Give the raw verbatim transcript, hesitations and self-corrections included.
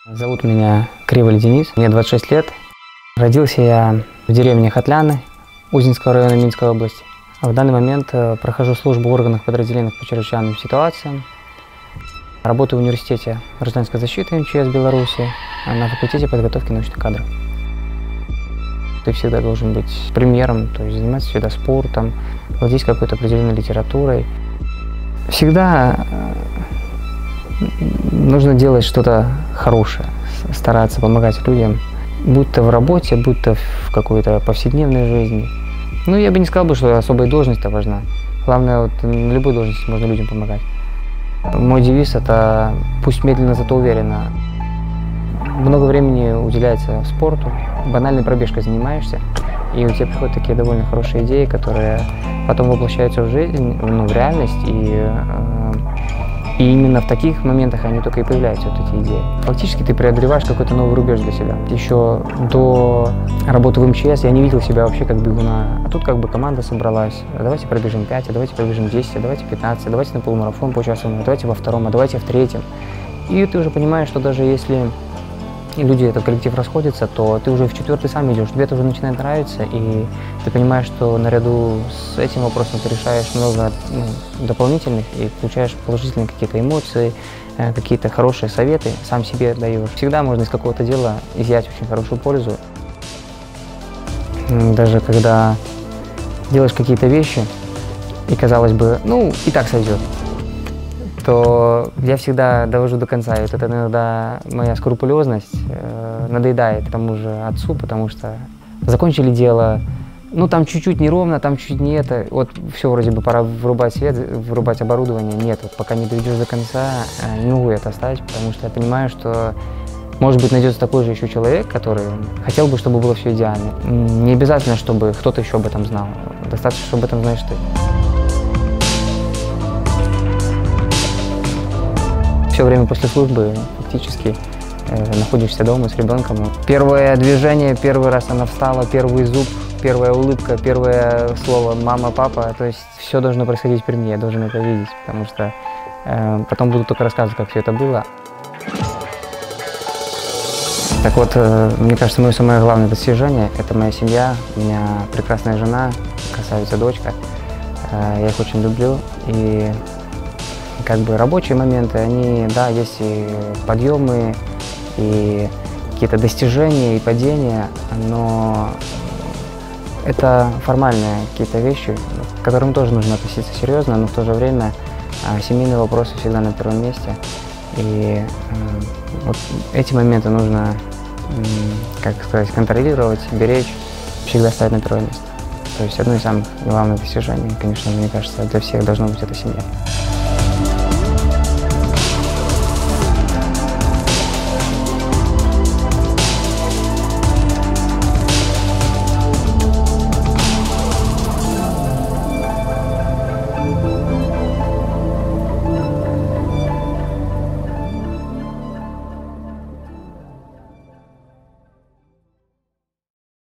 Зовут меня Криволь Денис, мне двадцать шесть лет. Родился я в деревне Хотляны Узинского района Минской области. В данный момент прохожу службу в органах подразделениях по чрезвычайным ситуациям. Работаю в университете гражданской защиты эм че эс Беларуси на факультете подготовки научных кадров. Ты всегда должен быть премьером, то есть заниматься всегда спортом, владеть какой-то определенной литературой. Всегда нужно делать что-то хорошее, стараться помогать людям, будь то в работе, будь то в какой-то повседневной жизни. Ну, я бы не сказал, что особая должность-то важна. Главное, вот, на любой должности можно людям помогать. Мой девиз – это «Пусть медленно, зато уверенно». Много времени уделяется спорту, банальной пробежкой занимаешься, и у тебя приходят такие довольно хорошие идеи, которые потом воплощаются в жизнь, ну, в реальность, и, э, и именно в таких моментах они только и появляются, вот эти идеи. Фактически ты преодолеваешь какой-то новый рубеж для себя. Еще до работы в эм че эс я не видел себя вообще как бегуна, а тут как бы команда собралась. А давайте пробежим пять, а давайте пробежим десять, а давайте пятнадцать, а давайте на полумарафон поучаствуем, а давайте во втором, а давайте в третьем. И ты уже понимаешь, что даже если люди, этот коллектив расходится, то ты уже в четвертый сам идешь, тебе это уже начинает нравиться, и ты понимаешь, что наряду с этим вопросом ты решаешь много ну, дополнительных и получаешь положительные какие-то эмоции, какие-то хорошие советы, сам себе даешь. Всегда можно из какого-то дела изъять очень хорошую пользу. Даже когда делаешь какие-то вещи, и казалось бы, ну, и так сойдет, то я всегда довожу до конца. И вот это иногда моя скрупулезность э, надоедает тому же отцу, потому что закончили дело, ну там чуть-чуть неровно, там чуть не это, вот все, вроде бы пора врубать свет, врубать оборудование. Нет, вот пока не доведешь до конца, э, не могу это оставить, потому что я понимаю, что может быть найдется такой же еще человек, который хотел бы, чтобы было все идеально. Не обязательно, чтобы кто-то еще об этом знал, достаточно, чтобы об этом знаешь ты. Все время после службы фактически э, находишься дома с ребенком. Первое движение, первый раз она встала, первый зуб, первая улыбка, первое слово «мама», «папа». То есть все должно происходить при мне, я должен это видеть, потому что э, потом буду только рассказывать, как все это было. Так вот, э, мне кажется, мое самое главное достижение – это моя семья, у меня прекрасная жена, красавица дочка. Э, я их очень люблю. И как бы рабочие моменты, они, да, есть и подъемы, и какие-то достижения, и падения, но это формальные какие-то вещи, к которым тоже нужно относиться серьезно, но в то же время а, семейные вопросы всегда на первом месте. И а, вот эти моменты нужно, как сказать, контролировать, беречь, всегда ставить на первое место. То есть одно из самых главных достижений, конечно, мне кажется, для всех должно быть это семья.